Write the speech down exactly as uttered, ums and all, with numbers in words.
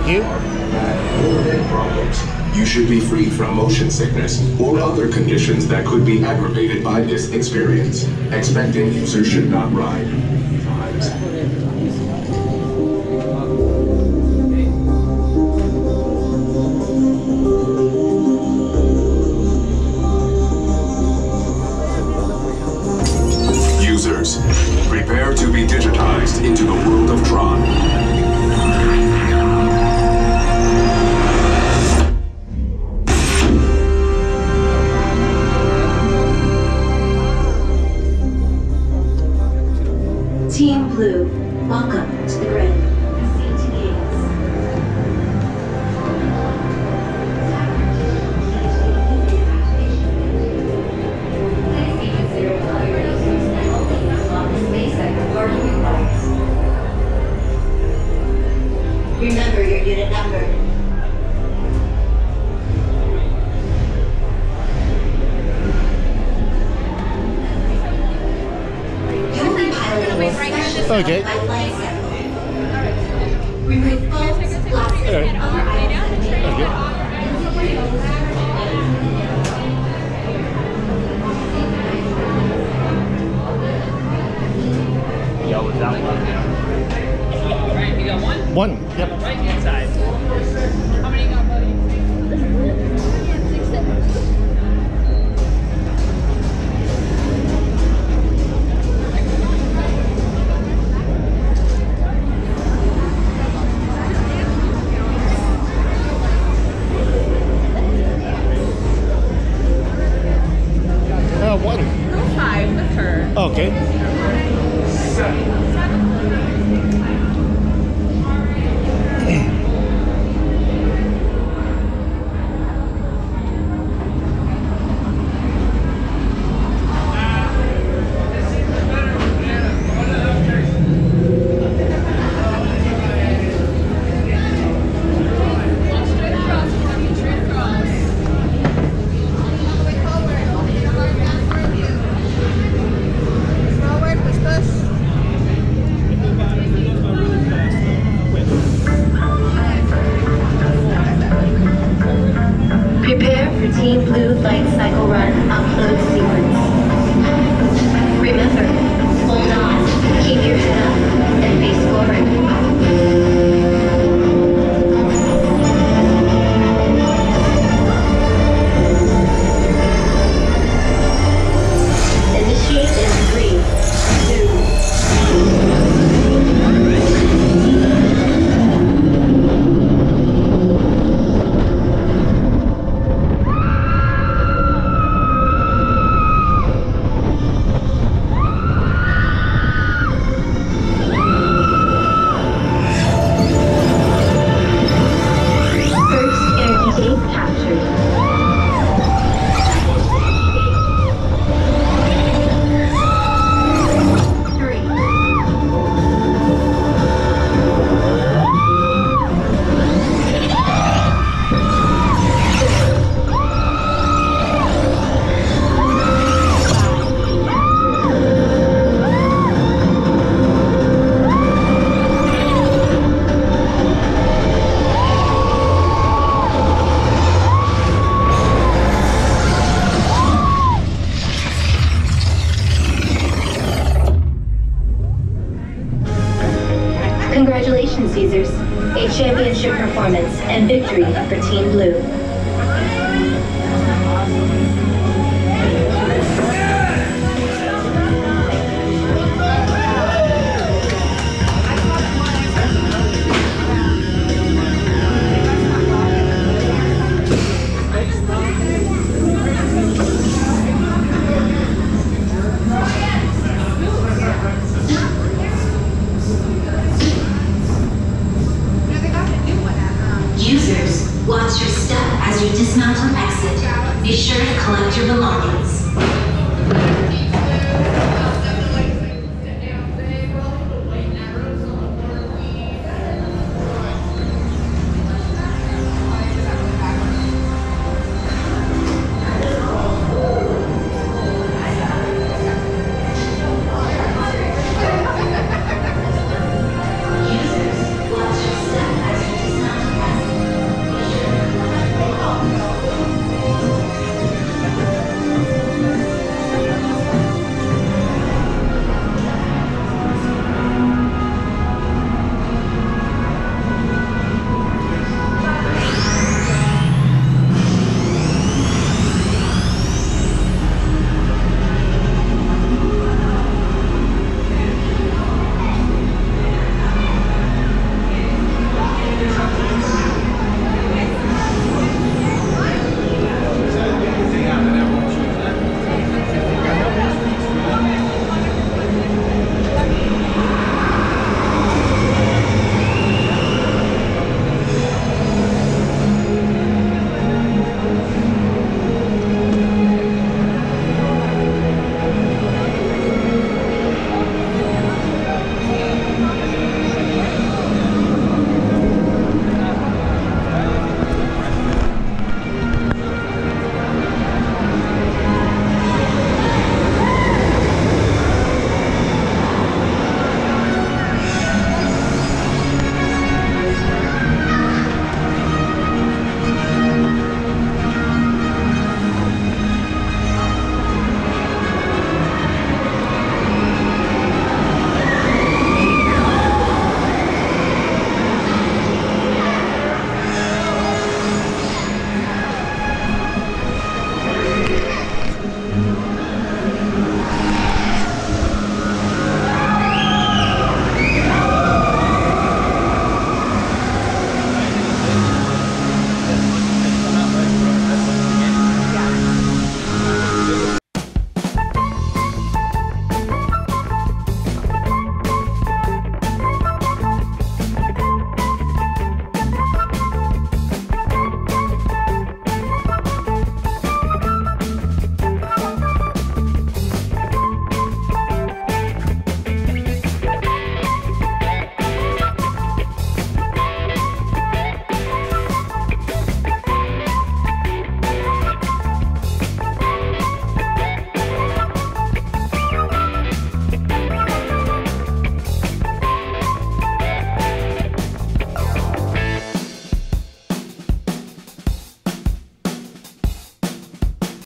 you. You should be free from motion sickness or other conditions that could be aggravated by this experience. Expecting users should not ride. Users, prepare to be digitized into the world of Tron. Team Blue, welcome to the grid. Remember your unit number. You'll be piloting a special Okay. lightcycle. Remove bulbs, glasses, Alright. and other items that may Yo, was that one? Right, you got one? One. Yep. Right hand side. How many you got, buddy? Uh, one. Go five with her. Okay. Prepare for Team Blue Lightcycle Run upload sequence. Remember, hold on, keep your head up, and face forward. Initiate in three, two, Congratulations, users. A championship performance and victory for Team Blue. Users, watch your step as you dismount or exit. Be sure to collect your belongings.